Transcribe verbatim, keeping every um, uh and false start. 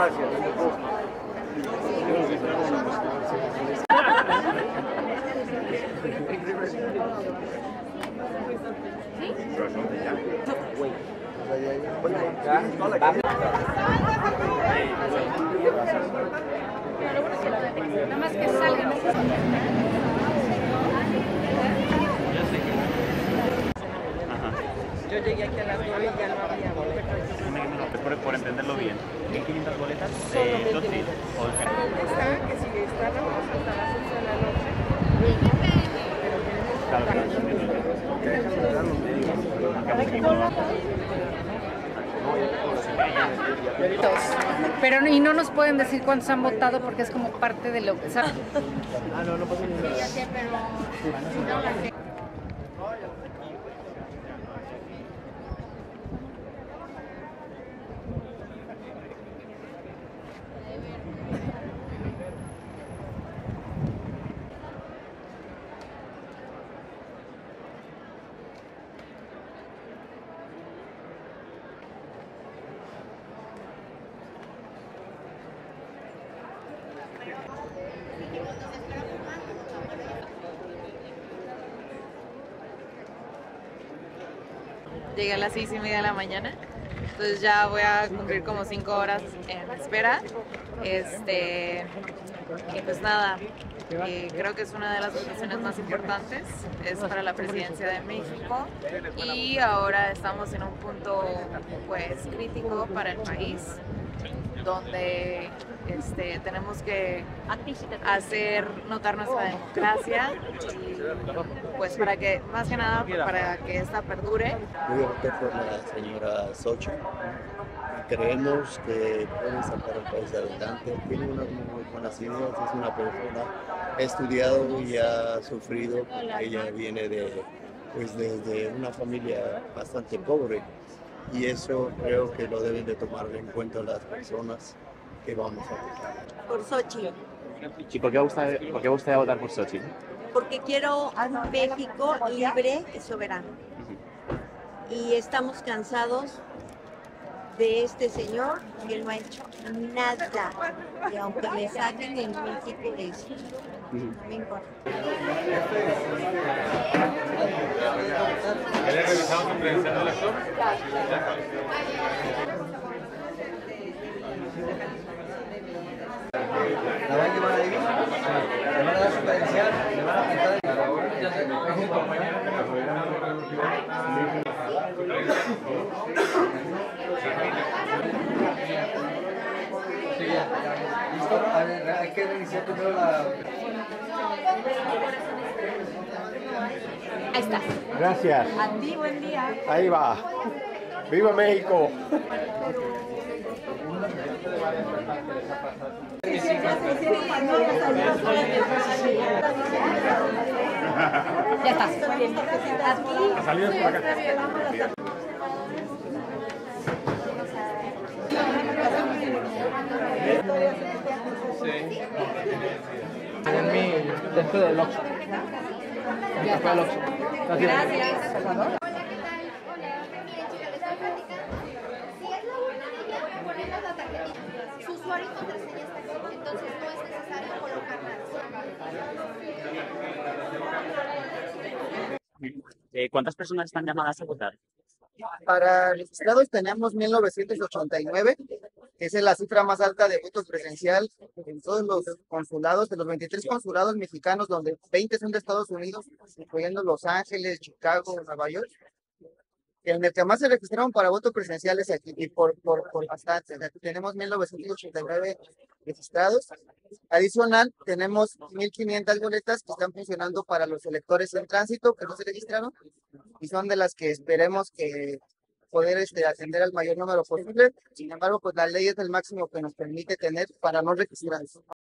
Gracias. Nada más que salgan. Yo llegué aquí a las nueve y ya no había boletas. Pues por, por entenderlo bien, ¿hay quinientas boletas? Solamente Eh, dos mil. está que si está la vamos hasta las once de la noche. Claro, Pero y no nos pueden decir cuántos han votado porque es como parte de lo que saben. Ah, no, no pasa nada. Sí, ya sé, pero Llegué a las seis y media de la mañana, entonces ya voy a cumplir como cinco horas en espera. Este, y pues nada, eh, creo que es una de las votaciones más importantes, es para la presidencia de México y ahora estamos en un punto pues crítico para el país, donde este, tenemos que hacer notar nuestra democracia y pues para que, más que nada, para que esta perdure. Voy a votar por la señora Xochitl. Creemos que puede sacar al país adelante, tiene unas muy buenas ideas, es una persona, ha estudiado y ha sufrido, ella viene de, pues desde una familia bastante pobre y eso creo que lo deben de tomar en cuenta las personas que vamos a votar. Por Xochitl, ¿Y por qué, gusta, por qué gustaría votar por Xochitl? porque quiero un México libre y soberano. Y estamos cansados de este señor que no ha hecho nada. Y aunque me saquen en México de eso, no me importa. ¿Ya revisamos su credencial de elector? La van a llevar ahí, le van a dar su credencial, le van a apuntar en la hora. Es un compañero que Sí, ya. ¿Listo? A ver, hay que reiniciar primero la... ahí está. Gracias. A ti, buen día. Ahí va. ¡Viva México! Ya está. A ti. La salida es por acá. Sí. En mi, dentro del Oxxo. Ya está. Gracias. Gracias. Hola, ¿qué tal? Hola, miren chicas, les estoy platicando. Si es la buena de ponemos la tarjetita. Su usuario y contraseña está aquí, entonces no es necesario colocar nada. Eh, ¿Cuántas personas están llamadas a votar? Para registrados tenemos mil novecientos ochenta y nueve, esa es la cifra más alta de votos presencial en todos los consulados, de los veintitrés consulados mexicanos, donde veinte son de Estados Unidos, incluyendo Los Ángeles, Chicago, Nueva York. En el que más se registraron para voto presencial es aquí, y por, por, por bastante. Aquí tenemos mil novecientos ochenta y nueve registrados. Adicional, tenemos mil quinientas boletas que están funcionando para los electores en tránsito que no se registraron y son de las que esperemos que poder este, atender al mayor número posible. Sin embargo, pues la ley es el máximo que nos permite tener para no registrarse.